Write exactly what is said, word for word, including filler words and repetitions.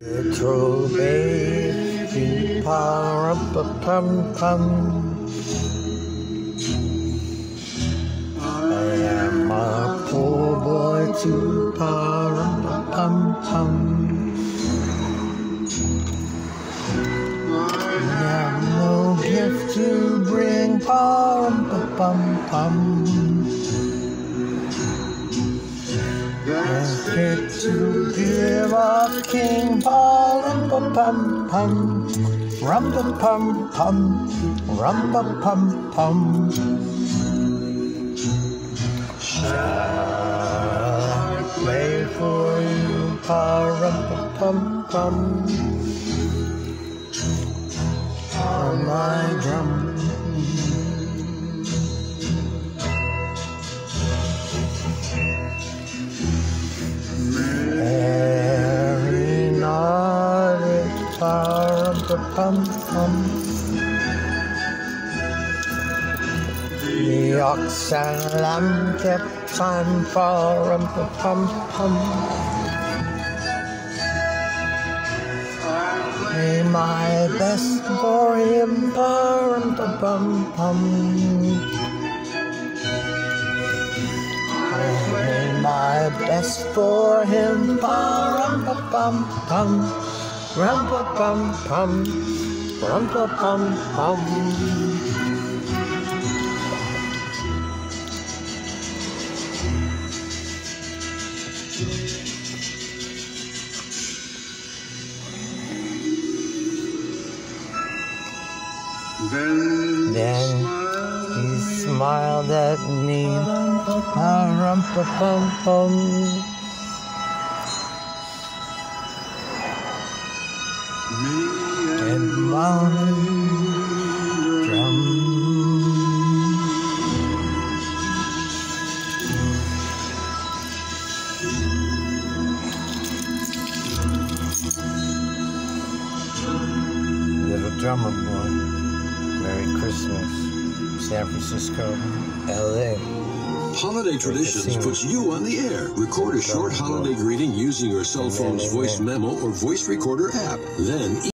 Little baby, pa-rum-pa-pum-pum. I am a poor boy too, pa-rum-pa-pum-pum. I have no gift to bring, pa-rum-pa-pum-pum. Here to give a king, pa-rum-pa-pum-pum, rum-pa-pum-pum, rum-pa-pum-pum. Shall I play for you, pa-rum-pa-pum-pum, on my drum? Pa-rum-pa-pum-pum. The ox and lamb kept time, pa-rum-pa-pum-pum. Play my best for him, pa-rum-pa-pum-pum. Play my best for him, pa-rum-pa-pum-pum. Rum-pa-pum-pum, rum-pa-pum-pum. Then, then he smiled at me, rum-pa-pum-pum. And my drum. Little drummer boy, Merry Christmas, San Francisco, L A. Holiday Traditions puts you on the air. Record a short holiday greeting using your cell phone's voice memo or voice recorder app. Then